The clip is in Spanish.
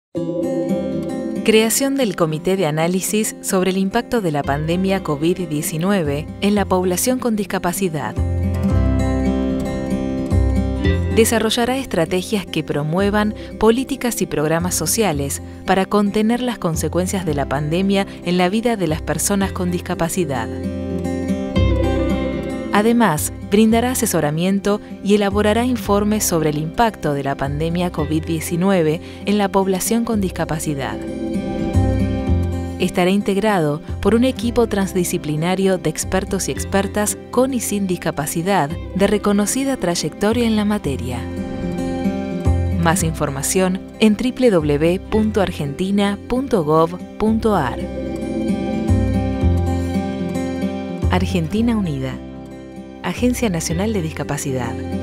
Creación del Comité de Análisis sobre el impacto de la pandemia COVID-19 en la población con discapacidad. Desarrollará estrategias que promuevan políticas y programas sociales para contener las consecuencias de la pandemia en la vida de las personas con discapacidad. Además, brindará asesoramiento y elaborará informes sobre el impacto de la pandemia COVID-19 en la población con discapacidad. Estará integrado por un equipo transdisciplinario de expertos y expertas con y sin discapacidad de reconocida trayectoria en la materia. Más información en www.argentina.gov.ar. Argentina Unida. Agencia Nacional de Discapacidad.